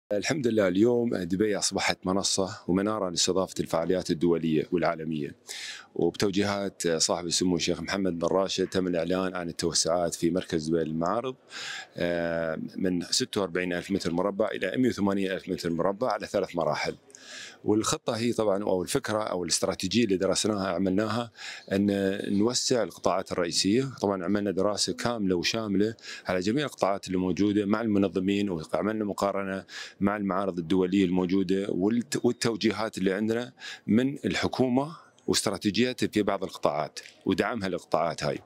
الحمد لله اليوم دبي أصبحت منصة ومنارة لاستضافة الفعاليات الدولية والعالمية، وبتوجيهات صاحب السمو الشيخ محمد بن راشد تم الإعلان عن التوسعات في مركز دبي للمعارض من 46 ألف متر مربع إلى 180 ألف متر مربع على 3 مراحل. والخطة هي طبعا أو الفكرة أو الاستراتيجية اللي درسناها عملناها أن نوسع القطاعات الرئيسية. طبعا عملنا دراسة كاملة وشاملة على جميع القطاعات اللي موجودة مع المنظمين، وعملنا مقارنة مع المعارض الدولية الموجودة والتوجيهات اللي عندنا من الحكومة واستراتيجيات في بعض القطاعات ودعمها للقطاعات هاي.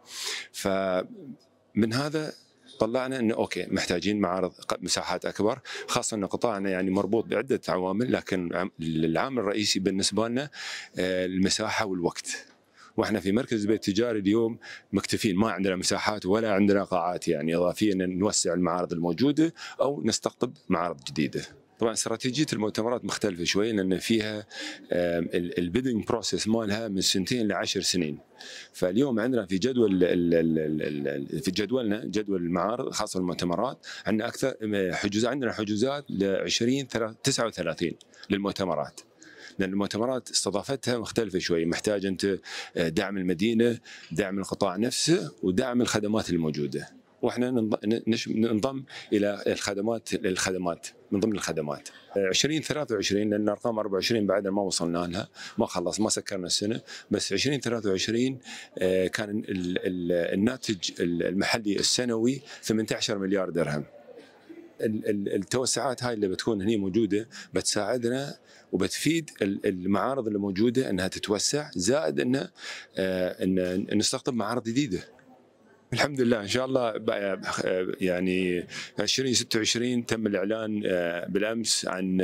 فمن هذا طلعنا انه اوكي محتاجين معارض مساحات اكبر، خاصه ان قطاعنا يعني مربوط بعده عوامل، لكن العامل الرئيسي بالنسبه لنا المساحه والوقت. واحنا في مركز دبي التجاري اليوم مكتفين، ما عندنا مساحات ولا عندنا قاعات يعني اضافيه ان نوسع المعارض الموجوده او نستقطب معارض جديده. طبعا استراتيجيه المؤتمرات مختلفه شوي، لان فيها البيدنج بروسيس مالها من 2 ل10 سنين. فاليوم عندنا في في جدولنا جدول المعارض خاصه المؤتمرات عندنا اكثر عندنا حجوزات ل 2039 للمؤتمرات، لأن المؤتمرات استضافتها مختلفة شوي، محتاج أنت دعم المدينة، دعم القطاع نفسه، ودعم الخدمات الموجودة. واحنا ننضم الى الخدمات من ضمن الخدمات 2023، لان ارقام 24 بعد ما وصلنا لها، ما سكرنا السنه، بس 2023 كان الناتج المحلي السنوي 18 مليار درهم. التوسعات هاي اللي بتكون هني موجوده بتساعدنا وبتفيد المعارض اللي موجوده انها تتوسع، زائد ان نستقطب معارض جديده. الحمد لله ان شاء الله يعني 2026 تم الاعلان بالامس عن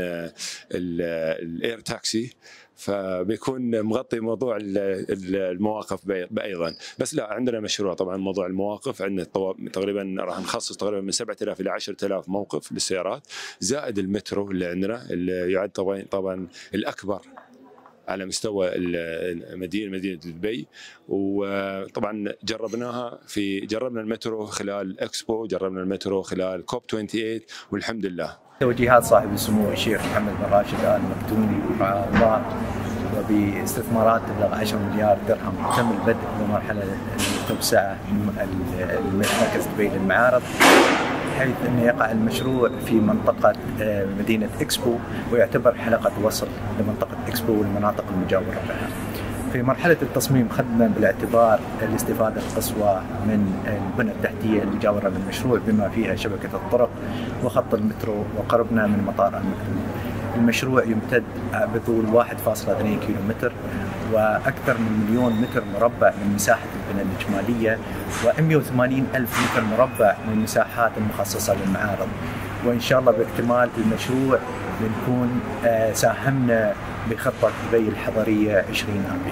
الاير تاكسي، فبيكون مغطي موضوع المواقف ايضا. بس لا، عندنا مشروع طبعا موضوع المواقف، عندنا تقريبا راح نخصص تقريبا من 7000 الى 10000 موقف للسيارات، زائد المترو اللي عندنا اللي يعد طبعا الاكبر على مستوى مدينة دبي. وطبعا جربنا المترو خلال اكسبو، جربنا المترو خلال كوب 28، والحمد لله. توجيهات صاحب السمو الشيخ محمد بن راشد آل مكتوم رعاه الله، وباستثمارات تبلغ 10 مليار درهم تم البدء بمرحلة التوسعة مركز دبي للمعارض، حيث أن يقع المشروع في منطقة مدينة إكسبو، ويعتبر حلقة وصل لمنطقة إكسبو والمناطق المجاورة لها. في مرحلة التصميم خذنا بالاعتبار الاستفادة القصوى من البنى التحتية المجاورة للمشروع، بما فيها شبكة الطرق وخط المترو، وقربنا من مطار المكتوم. المشروع يمتد بطول 1.2 كيلومتر، وأكثر من 1,000,000 متر مربع من مساحة البنى الإجمالية، و180 ألف متر مربع من المساحات المخصصة للمعارض. وإن شاء الله باكتمال المشروع بنكون ساهمنا بخطة دبي الحضرية 2040.